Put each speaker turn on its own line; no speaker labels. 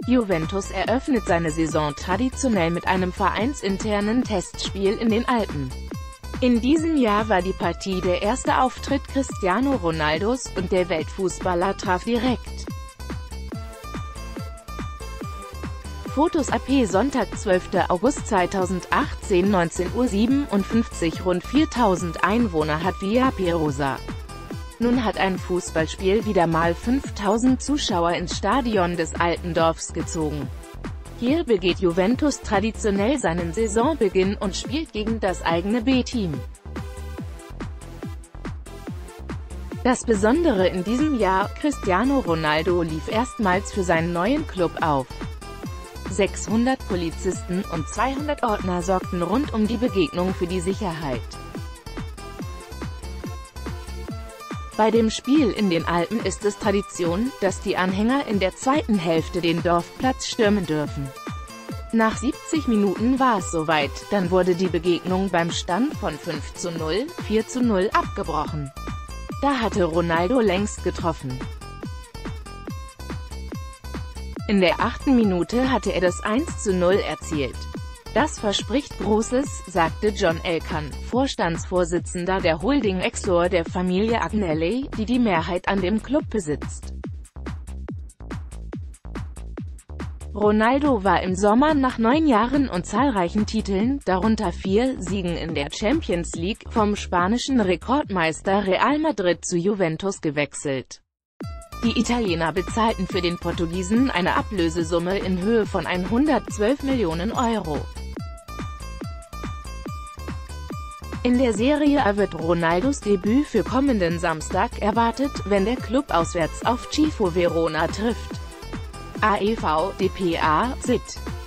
Juventus eröffnet seine Saison traditionell mit einem vereinsinternen Testspiel in den Alpen. In diesem Jahr war die Partie der erste Auftritt Cristiano Ronaldos, und der Weltfußballer traf direkt. Fotos AP Sonntag, 12. August 2018, 19:57 Uhr. Rund 4000 Einwohner hat Via Perosa. Nun hat ein Fußballspiel wieder mal 5000 Zuschauer ins Stadion des alten Dorfs gezogen. Hier begeht Juventus traditionell seinen Saisonbeginn und spielt gegen das eigene B-Team. Das Besondere in diesem Jahr: Cristiano Ronaldo lief erstmals für seinen neuen Club auf. 600 Polizisten und 200 Ordner sorgten rund um die Begegnung für die Sicherheit. Bei dem Spiel in den Alpen ist es Tradition, dass die Anhänger in der zweiten Hälfte den Dorfplatz stürmen dürfen. Nach 70 Minuten war es soweit, dann wurde die Begegnung beim Stand von 5:0, 4:0 abgebrochen. Da hatte Ronaldo längst getroffen. In der 8. Minute hatte er das 1:0 erzielt. Das verspricht Großes, sagte John Elkann, Vorstandsvorsitzender der Holding Exor der Familie Agnelli, die die Mehrheit an dem Club besitzt. Ronaldo war im Sommer nach 9 Jahren und zahlreichen Titeln, darunter 4 Siegen in der Champions League, vom spanischen Rekordmeister Real Madrid zu Juventus gewechselt. Die Italiener bezahlten für den Portugiesen eine Ablösesumme in Höhe von 112 Millionen Euro. In der Serie A wird Ronaldos Debüt für kommenden Samstag erwartet, wenn der Club auswärts auf Chievo Verona trifft. AEV, dpa, SID